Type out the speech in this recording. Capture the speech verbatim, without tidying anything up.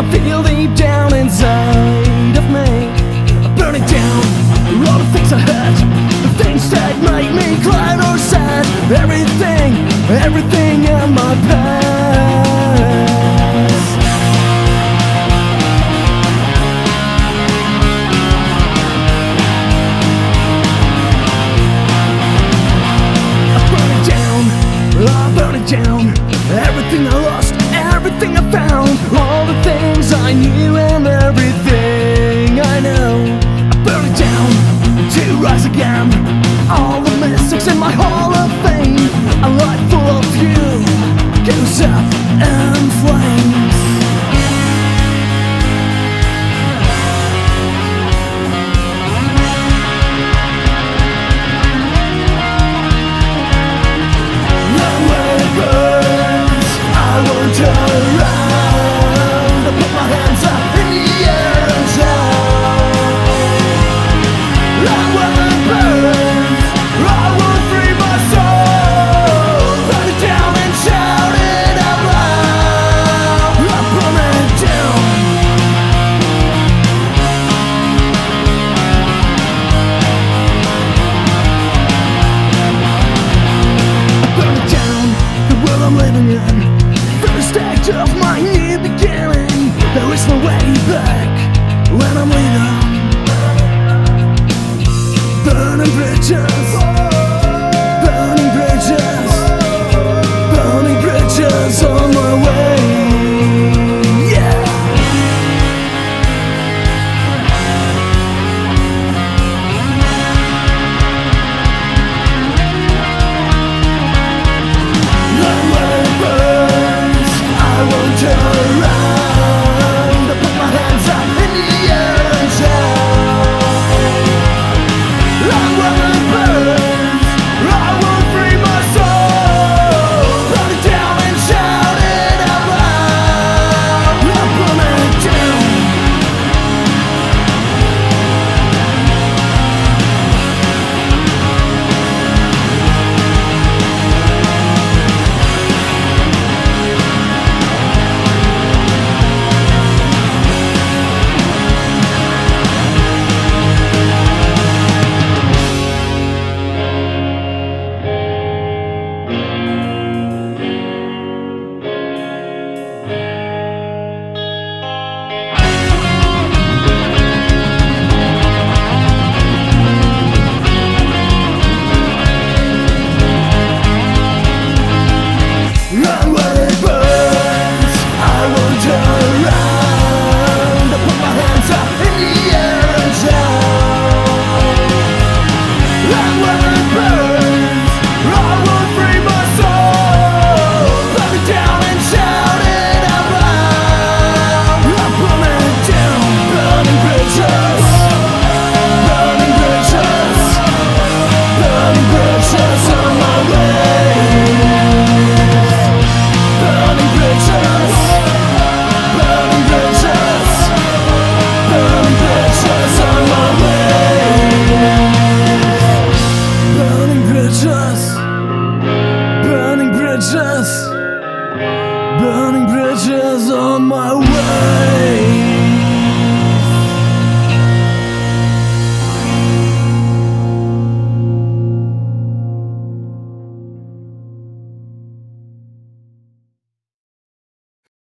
I feel deep down inside of me. I burn it down, all the things I hurt, the things that make me cry or sad. Everything, everything in my past. I burn it down, I burn it down. Everything I lost, everything I found, all the things I knew and everything I know. I burn it down to rise again. All the mystics in my hall of fame. A life full of you goes up in flames. Turn around, I put my hands up in the air and shout. I will burn, I will free my soul. Burn it down and shout it out loud. I burn it down. I burn it down, the world I'm living in. First act of my new beginning. There is no way back when I'm leaving. Burning bridges, burning bridges, burning bridges on my